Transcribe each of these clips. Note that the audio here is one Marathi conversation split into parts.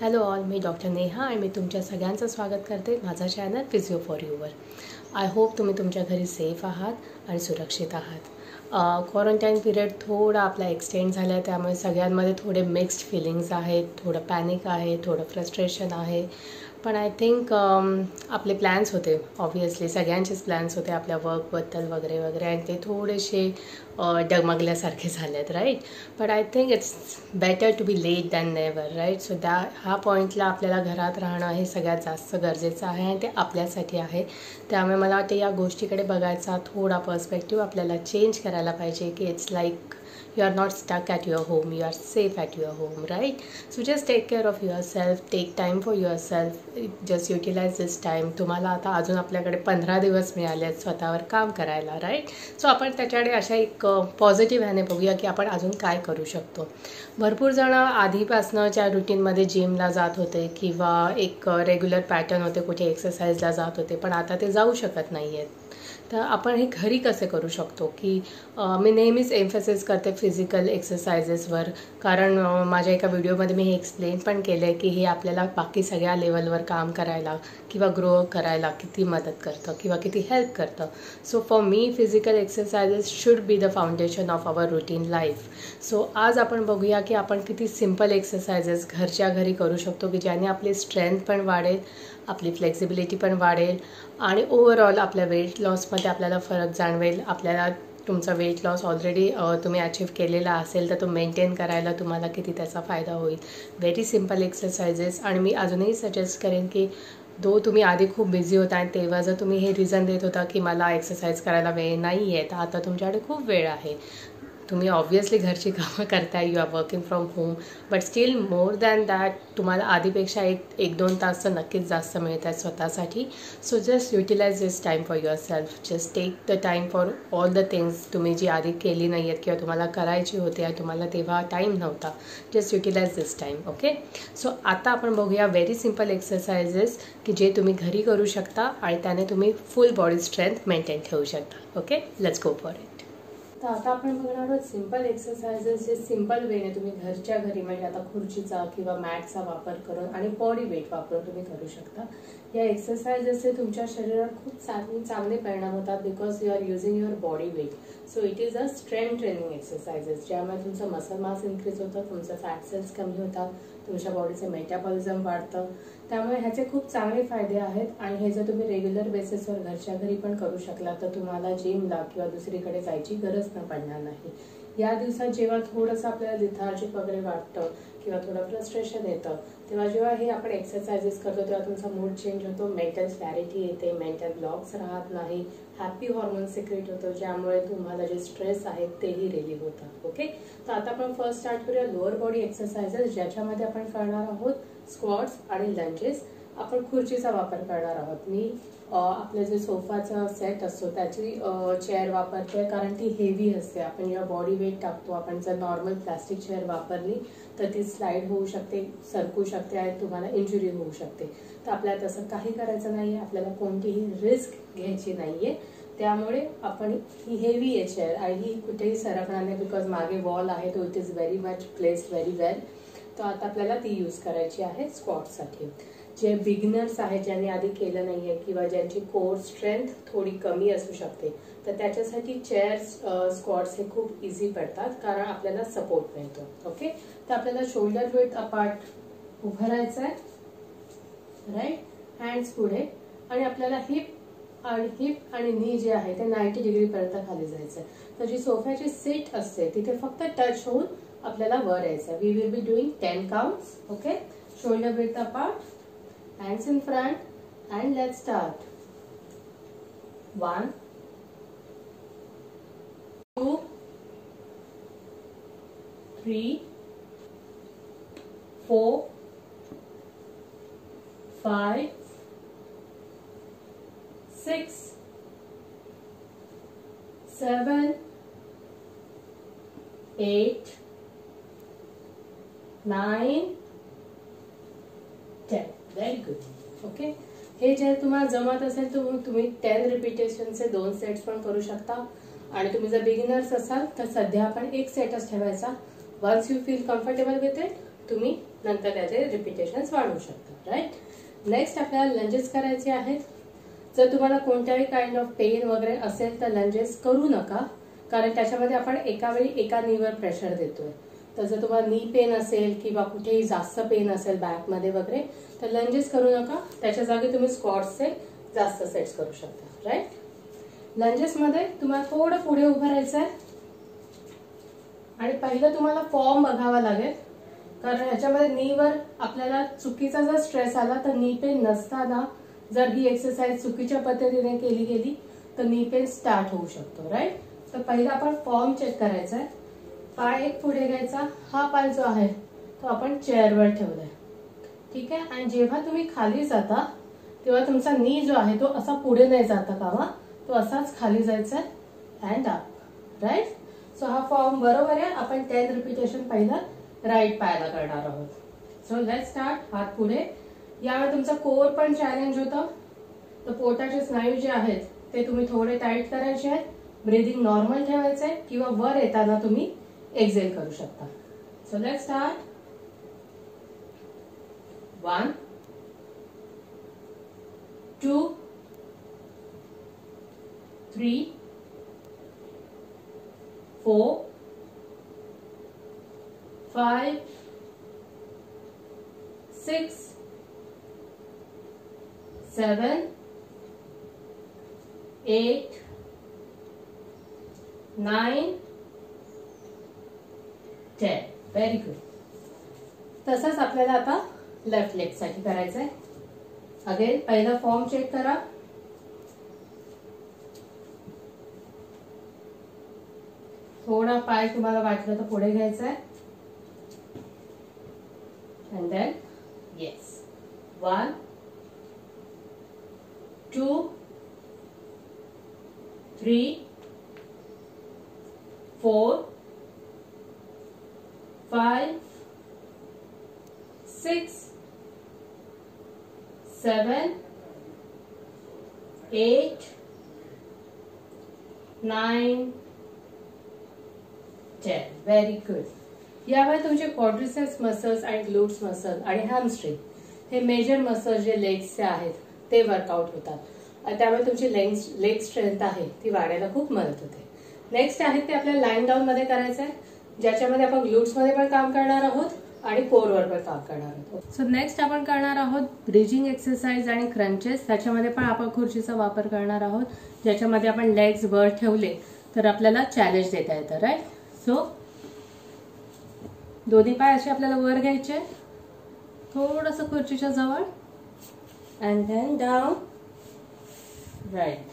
हॅलो ऑल, मी डॉक्टर नेहा आणि मी तुमच्या सगळ्यांचं स्वागत करते माझा channel physio for your. I hope तुम्ही तुमच्या घरी सेफ आहात आणि सुरक्षित आहात. क्वारंटाईन पिरियड थोडा आपला एक्सटेंड झाला आहे, त्यामुळे सगळ्यांमध्ये थोडे मिक्स्ड फिलिंग्स आहेत, थोडं पॅनिक आहे, थोडं फ्रस्ट्रेशन आहे. पण आय थिंक आपले प्लॅन्स होते, ऑब्वियसली सगळ्यांचेच प्लॅन्स होते आपल्या वर्कबद्दल वगैरे वगैरे, आणि ते थोडेसे डगमगल्यासारखे झाले आहेत, right. But I think it's better to be late than never, right. So ह्या पॉईंटला आपल्याला घरात राहणं हे सगळ्यात जास्त गरजेचं आहे आणि ते आपल्यासाठी आहे. त्यामुळे मला वाटते या गोष्टीकडे बघायचा थोडा पर्स्पेक्टिव्ह आपल्याला चेंज करायला पाहिजे की it's like you are not stuck at your home, you are safe at your home, right? So just take care of yourself, take time for yourself, just utilize this time. तुम्हाला आता अजून आपल्याकडे 15 दिवस मिळाले आहेत स्वतःवर काम करायला, राईट. सो आपण त्याच्याकडे अशा एक पॉझिटिव्ह ह्याने बघूया की आपण अजून काय करू शकतो. भरपूर जण आधीपासनंच्या रुटीनमध्ये जिमला जात होते किंवा एक रेग्युलर पॅटर्न होते, कुठे एक्सरसाइजला जात होते, पण आता ते जाऊ शकत नाही आहेत. तर आपण हे घरी कसे करू शकतो की मी नेहमीच एम्फसिस करते फिजिकल एक्सरसाइजेसवर, कारण माझ्या एका व्हिडिओमध्ये मी हे एक्सप्लेन पण केलं आहे की हे आपल्याला बाकी सगळ्या लेवलवर काम करायला किंवा ग्रो करायला किती मदत करतं किंवा किती हेल्प करतं. So for me physical exercises should be the foundation of our routine life. So आज आपण बघूया की आपण किती सिम्पल एक्सरसाइजेस घरच्या घरी करू शकतो की ज्याने आपली स्ट्रेंथ पण वाढेल, आपली फ्लेक्सिबिलिटी पण वाढेल आणि ओव्हरऑल आपल्या वेट लॉसमध्ये आपल्याला फरक जाणवेल. आपल्याला तुमचा वेट लॉस ऑलरेडी तुम्ही अचीव केलेला असेल तर तो मेंटेन करायला तुम्हाला किती त्याचा फायदा होईल. Very simple exercises. आणि मी अजूनही सजेस्ट करेन की तुम्ही आधी खूप बिझी होता आणि तेव्हा जर तुम्ही हे रिझन देत होता की मला एक्सरसाइज करायला वेळ नाही आहे, तर आता तुमच्याकडे खूप वेळ आहे. तुम्ही ऑब्व्हियसली घरची कामं करताय, you are working from home, but still more than that तुम्हाला आधीपेक्षा एक दोन तास तर नक्कीच जास्त मिळत आहेत स्वतःसाठी. So just utilise this time for yourself. Just take the time for all the things तुम्ही जी आधी केली नाही आहेत किंवा तुम्हाला करायची होती आणि तुम्हाला तेव्हा टाईम नव्हता. Just utilise this time. Okay. So आता आपण बघूया व्हेरी सिम्पल एक्सरसाइजेस की जे तुम्ही घरी करू शकता आणि त्याने तुम्ही फुल बॉडी स्ट्रेंथ मेंटेन ठेवू शकता. Okay, let's go for it. तर आता आपण बघणार आहोत सिम्पल एक्सरसाइजेस जे सिम्पल वेने तुम्ही घरच्या घरी, म्हणजे आता खुर्चीचा किंवा मॅटचा वापर करून आणि बॉडी वेट वापरून तुम्ही करू शकता. या एक्सरसाइजेसचे तुमच्या शरीरावर खूप चांगले परिणाम होतात because you are using your body weight. So it is a strength training exercises, ज्यामुळे तुमचं मसल मास इन्क्रीज होतं, तुमचं फॅट सेल्स कमी होतात, तुमच्या बॉडीचं मेटाबॉलिझम वाढतं. त्यामुळे ह्याचे खूप चांगले फायदे आहेत आणि हे जर तुम्ही रेग्युलर बेसिसवर घरच्या घरी पण करू शकला तर तुम्हाला जिमला किंवा दुसरीकडे जायची गरज पडणार नाही. या दिवसात जेव्हा थोडंसं आपल्याला लिथार्जिक वगैरे वाटतं किंवा थोडं फ्रस्ट्रेशन येतं, तेव्हा जेव्हा हे आपण एक्सरसाइजेस करतो तेव्हा तुमचा मूड चेंज होतो, मेंटल क्लॅरिटी येते, मेंटल ब्लॉक्स राहत नाही, हॅपी हॉर्मोन सिक्रेट होतो, ज्यामुळे तुम्हाला जे स्ट्रेस आहेत तेही रिलीव्ह होतात. ओके. तर आता आपण फर्स्ट स्टार्ट करूया लोअर बॉडी एक्सरसाइजेस, ज्याच्यामध्ये आपण करणार आहोत स्क्वॉट्स आणि लंजेस. आपण खुर्चीचा वापर करणार आहोत. मी आपलं जे सोफाचा सेट असतो त्याची चेअर वापरते कारण ती हेवी असते. आपण जेव्हा बॉडी वेट टाकतो, आपण जर नॉर्मल प्लास्टिक चेअर वापरली तर ती स्लाइड होऊ शकते, सरकू शकते आणि तुम्हाला इंजुरी होऊ शकते. तर आपल्याला तसं काही करायचं नाही, आपल्याला कोणतीही रिस्क घ्यायची नाहीये. त्यामुळे आपण ही हेवी आहे चेअर आणि ही कुठेही सरकणार नाही बिकॉज मागे वॉल आहे, तो it is very much placed very well. तर आता आपल्याला ती यूज करायची आहे स्क्वॉटसाठी. जे बिगिनर्स आहेत, ज्यांनी आधी केलं नाहीये किंवा ज्यांची कोर स्ट्रेंथ थोडी कमी असू शकते, तर त्याच्यासाठी चेअर्स स्क्वॉट्स हे खूप इझी पडतात कारण आपल्याला सपोर्ट मिळतो. ओके. तर आपल्याला शोल्डर विड्थ अपार्ट उभं राहायचं आहे, राईट. हँड्स पुढे आणि आपल्याला हिप आणि नी जे आहे ते 90 डिग्री पर्यंत खाली जायचं आहे. तर जी सोफ्याची सीट असते तिथे फक्त टच होऊन आपल्याला वर यायचं. We will be doing 10 counts. Okay. Shoulder width apart, hands in front and let's start. 1 2 3 4 5 6 7 8 9 10. Very good. Okay. हे जे तुम्हाला जमत असेल तर तुम्ही 10 रिपिटेशनचे 2 सेट्स पण करू शकता आणि तुम्ही जर बिगिनर्स असाल तर सध्या आपण एक सेटच ठेवायचा. Once you feel comfortable with it तुम्ही नंतर त्याचे रिपिटेशन्स वाढवू शकता. राईट. नेक्स्ट आपल्याला लंजेस करायचे आहेत. जर तुम्हाला कोणत्याही काइंड ऑफ पेन वगैरे असेल तर लंजेस करू नका, कारण त्याच्यामध्ये आपण एका वेळी एका नीवर प्रेशर देतोय. तर जर तुम्हाला नी पेन असेल किंवा कुठेही जास्त पेन असेल बॅकमध्ये वगैरे तर लंजेस करू नका. त्याच्या जागी तुम्ही स्क्वॉट्सचे जास्त सेट्स करू शकता. राईट. लंजेसमध्ये तुम्हाला थोडं पुढे उभं राहायचं आहे आणि पहिलं तुम्हाला फॉर्म बघावा लागेल, कारण ह्याच्यामध्ये नीवर आपल्याला चुकीचा जर स्ट्रेस आला तर नी पेन नसताना जर ही एक्सरसाइज चुकीच्या पद्धतीने केली गेली तर नी पेन स्टार्ट होऊ शकतो. राईट. तर पहिला आपण फॉर्म चेक करायचा आहे. पाय एक पुढे घ्यायचा. हा पाय जो आहे तो आपण चेअरवर ठेवलाय. ठीक आहे. आणि जेव्हा तुम्ही खाली जाता तेव्हा तुमचा नी जो आहे तो असा पुढे नाही जाता कामा, तो असाच खाली जायचा आहे अँड अप. राईट. सो हा फॉर्म बरोबर आहे. आपण 10 रिपिटेशन पहिला राईट पायाला करणार आहोत. So let's start. हात पुढे. यावेळी तुमचा कोर पण चॅलेंज होतं. तर पोटाचे स्नायू जे आहेत ते तुम्ही थोडे टाईट करायचे आहेत. ब्रीदिंग नॉर्मल ठेवायचं आहे किंवा वर येताना तुम्ही एक्झेल करू शकता. So let's start. 1 2 3 4 5 6 7 8 9 10. Very good. तसंच आपल्याला आता लेफ्ट लेग साठी करायचं आहे. अगेन पहिला फॉर्म चेक करा. थोडा पाय तुम्हाला वाटलं तर पुढे घ्यायचा आहे and then yes. 1 2 3 4 5 6 7 8 9 10. Very good. यावेळी तुमचे क्वाड्रिसेप्स मसल्स आणि ग्लूट्स मसल आणि हॅमस्ट्रिंग हे मेजर मसल जे लेग्सचे आहेत ते वर्कआउट होतात. त्यामुळे तुमची लेग स्ट्रेंथ आहे ती वाढायला खूप मदत होते. नेक्स्ट आहे ते आपल्याला लाईन डाऊन मध्ये करायचं आहे, ज्याच्यामध्ये आपण ग्लूट्स मध्ये पण काम करणार आहोत आणि कोरवर पण काम करणार आहोत. सो नेक्स्ट आपण करणार आहोत ब्रिजिंग एक्सरसाइज आणि क्रंचेस. त्याच्यामध्ये पण आपण खुर्चीचा वापर करणार आहोत, ज्याच्यामध्ये आपण लेग्स वर ठेवले तर आपल्याला चॅलेंज देता येतं. राईट. सो दोन्ही पाय असे आपल्याला वर घ्यायचे, थोडंसं खुर्चीच्या जवळ अँड देन डाऊन. राईट.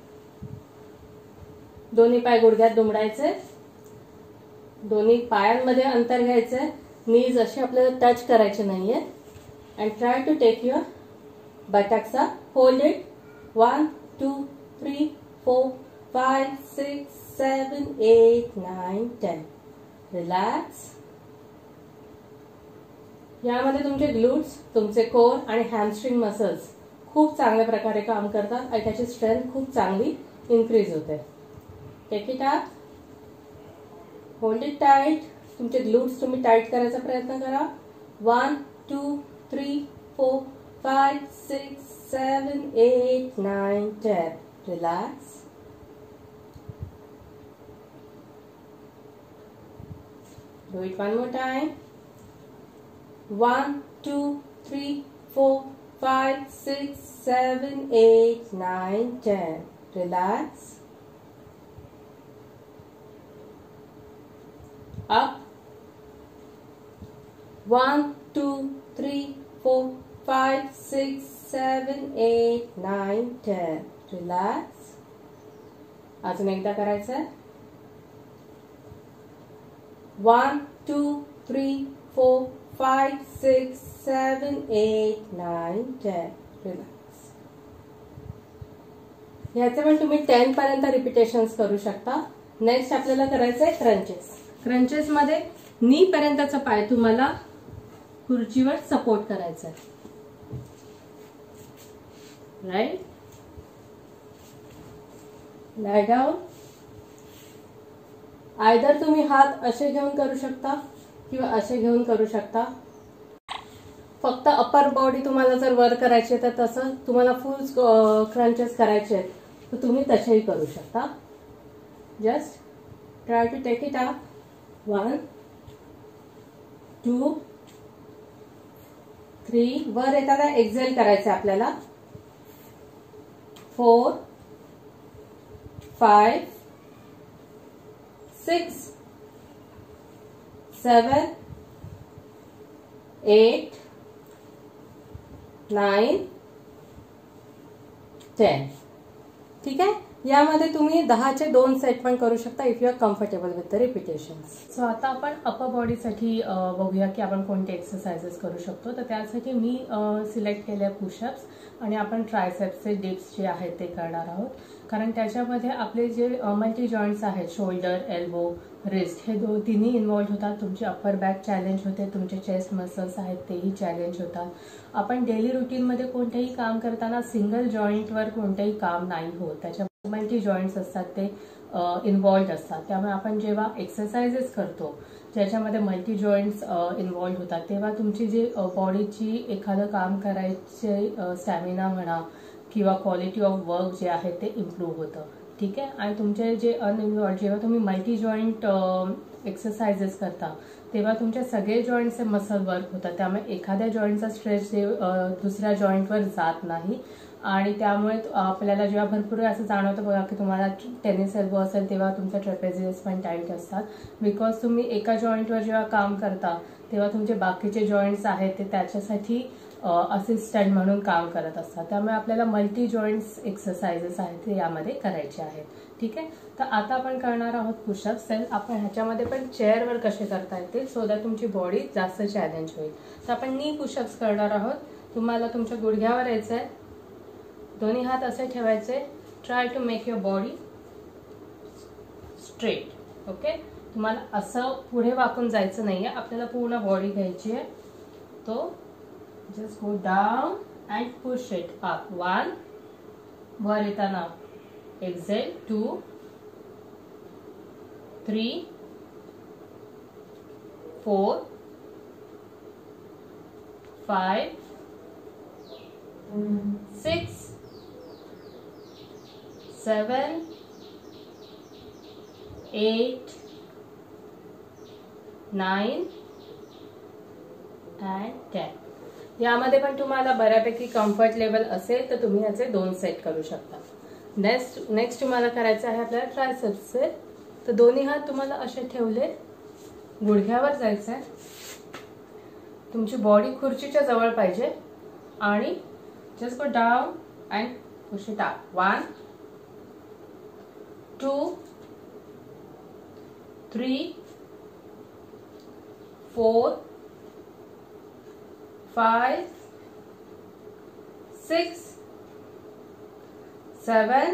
दोन्ही पाय गुडघ्यात दुमडायचे. दोन्ही पायांमध्ये अंतर घ्यायचंय. नीज असे आपल्याला टच करायचे नाहीये and try to take your buttocks up. Hold it. 1 2 3 4 5 6 7 8 9 10. Relax. यामध्ये तुमचे ग्लूट्स, तुमचे कोर आणि हॅमस्ट्रिंग मसल्स खूप चांगल्या प्रकारे काम करतात आणि त्याची स्ट्रेंथ खूप चांगली इन्क्रीज होते. Take it up. Hold it tight. तुमचे ग्लूट्स तुम्ही टाइट करायचा प्रयत्न करा. 1 2 3 4 5 6 7 8 9 10. Relax. Do it one more time. 1 2 3 4 5 6 7 8 9 10. Relax. Up. 1 2 3 4 5 6 7 8 9 10. Relax. अजून एकदा करायचं आहे. 1 2 3 4 5 6 7 8 9 10. Relax. ह्याचे पण तुम्ही 10 पर्यंत रिपिटेशन्स करू शकता. नेक्स्ट आपल्याला करायचं आहे क्रंचेस. क्रंचेस मध्ये नी पर्यंतचा पाय तुम्हाला खुर्चीवर सपोर्ट करायचा आहे. राईट. lie down. आयदर तुम्ही हात असे घेऊन करू शकता किंवा असे घेऊन करू शकता. फक्त अपर बॉडी तुम्हाला जर वर करायची आहे तर तसं तुम्हाला फुल क्रंचेस करायचे आहेत तर तुम्ही तसेही करू शकता. Just try to take it up. 1 2 3. वर येताना एक्झेल करायचं आपल्याला. 4 5 6 7 8 9 10. ठीक आहे. यामध्ये तुम्ही 10चे 2 सेट पण करू शकता if you are comfortable with the repetitions. So आता आपण अपर बॉडीसाठी बघूया की आपण कोणते एक्सरसाइजेस करू शकतो. तर त्यासाठी मी सिलेक्ट केले पुशअप्स आणि आपण ट्रायसेप्सचे डिप्स जे आहेत ते करणार आहोत. कारण त्याच्यामध्ये आपले जे मल्टी जॉईंट्स आहेत शोल्डर, एल्बो, रिस्ट हे तिन्ही इन्व्हॉल्व होतात. तुमची अप्पर बॅक चॅलेंज होते, तुमचे चेस्ट मसल्स आहेत तेही चॅलेंज होतात. आपण डेली रुटीनमध्ये कोणतेही काम करताना सिंगल जॉईंटवर कोणतेही काम नाही होत. त्याच्या मल्टी जॉईंट्स असतात ते इन्व्हॉल्व असतात. त्यामुळे आपण जेव्हा एक्सरसाइजेस करतो ज्याच्यामध्ये मल्टी जॉईंट्स इन्व्हॉल्व होतात तेव्हा तुमची जी बॉडीची एखादं काम करायचे स्टॅमिना म्हणा किंवा क्वालिटी ऑफ वर्क जे आहे ते इम्प्रूव्ह होतं. ठीक आहे. आणि तुमचे जे अनइन्व्हॉल्व जेव्हा तुम्ही मल्टी जॉईंट एक्सरसाइजेस करता तेव्हा तुमचे सगळे जॉईंटचे मसल वर्क होतात. त्यामुळे एखाद्या जॉईंटचा स्ट्रेच दुसऱ्या जॉईंटवर जात नाही आणि त्यामुळे आपल्याला जेव्हा भरपूर असं जाणवतं बघा की तुम्हाला टेनिस एल्बो असेल तेव्हा तुमचं ट्रेपेझियस पण टाईट असतात बिकॉज तुम्ही एका जॉईंटवर जेव्हा काम करता तेव्हा तुमचे बाकीचे जॉईंट्स आहेत ते त्याच्यासाठी असिस्टंट म्हणून काम करत असतात. त्यामुळे आपल्याला मल्टी जॉईंट्स एक्सरसाइजेस आहेत ते यामध्ये करायचे आहेत. ठीक आहे. तर आता आपण करणार आहोत पुशअप्स. आपण ह्याच्यामध्ये पण चेअरवर कसे करता येतील सो दॅट तुमची बॉडी जास्त चॅलेंज होईल. तर आपण नी पुशअप्स करणार आहोत. तुम्हाला तुमच्या गुडघ्यावर यायचं आहे. दोन्ही हात असे ठेवायचे. Try to make your body straight. Okay. तुम्हाला असं पुढे वाकून जायचं नाहीये. आपल्याला पूर्ण बॉडी घ्यायची आहे. तो just go down and push it up. 1 वर येताना exhale. 2 3 4 5 6 7 8 9 and 10. यामध्ये पण तुम्हाला बऱ्यापैकी कम्फर्ट लेवल असेल तर तुम्ही याचे 2 सेट करू शकता. नेक्स्ट तुम्हाला करायचं आहे आपल्याला ट्रायसेप्सचे. तर दोन्ही हात तुम्हाला असे ठेवले, गुडघ्यावर जायचं आहे. तुमची बॉडी खुर्चीच्या जवळ पाहिजे आणि just go down and push it up. 1 2 3 4 5 6 7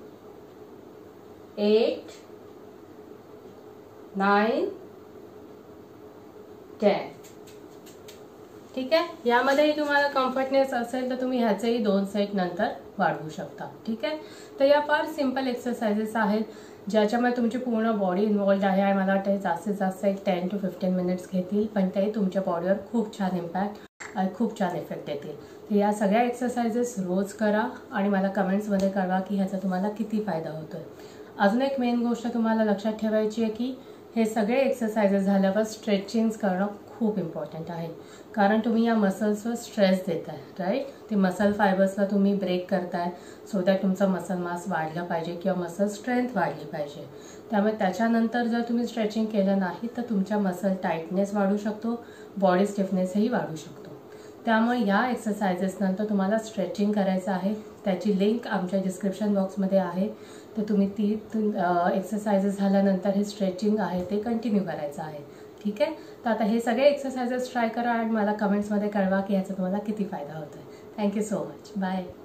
8 9 10. ठीक आहे. यामध्येही तुम्हाला कम्फर्टनेस असेल तर तुम्ही ह्याचेही 2 सेट नंतर वाढवू शकता. ठीक आहे. तर या फार सिंपल एक्सरसाइजेस आहेत ज्याच्यामध्ये तुमची पूर्ण बॉडी इन्व्हॉल्ड आहे आणि मला वाटतं जास्तीत जास्त 10 to 15 मिनिट्स घेतील पण ते तुमच्या बॉडीवर खूप छान इम्पॅक्ट आणि खूप छान इफेक्ट येतील. तर या सगळ्या एक्सरसाइजेस रोज करा आणि मला कमेंट्समध्ये कळवा की ह्याचा तुम्हाला किती फायदा होतोय. अजून एक मेन गोष्ट तुम्हाला लक्षात ठेवायची आहे की हे सगळे एक्सरसाइजेस झाल्यावर स्ट्रेचिंग करणं खूप इम्पॉर्टंट आहे कारण तुम्ही या मसल्सवर स्ट्रेस देताय. राईट. ते मसल फायबर्सला तुम्ही ब्रेक करताय सो दॅट तुमचा मसल मास वाढलं पाहिजे किंवा मसल स्ट्रेंथ वाढली पाहिजे. त्यामुळे त्याच्यानंतर जर तुम्ही स्ट्रेचिंग केलं नाही तर तुमच्या मसल टाईटनेस वाढू शकतो, बॉडी स्टिफनेसही वाढू शकतो. त्यामुळे या एक्सरसाइजेस नंतर तुम्हाला स्ट्रेचिंग करायचं आहे. त्याची लिंक आमच्या डिस्क्रिप्शन बॉक्समध्ये आहे. तर तुम्ही ती एक्सरसाइजेस झाल्यानंतर हे स्ट्रेचिंग आहे ते कंटिन्यू करायचं आहे. ठीक आहे. तर आता हे सगळे एक्सरसाइजेस ट्राय करा आणि मला कमेंट्समध्ये कळवा की ह्याचा तुम्हाला किती फायदा होतोय. Thank you so much. बाय.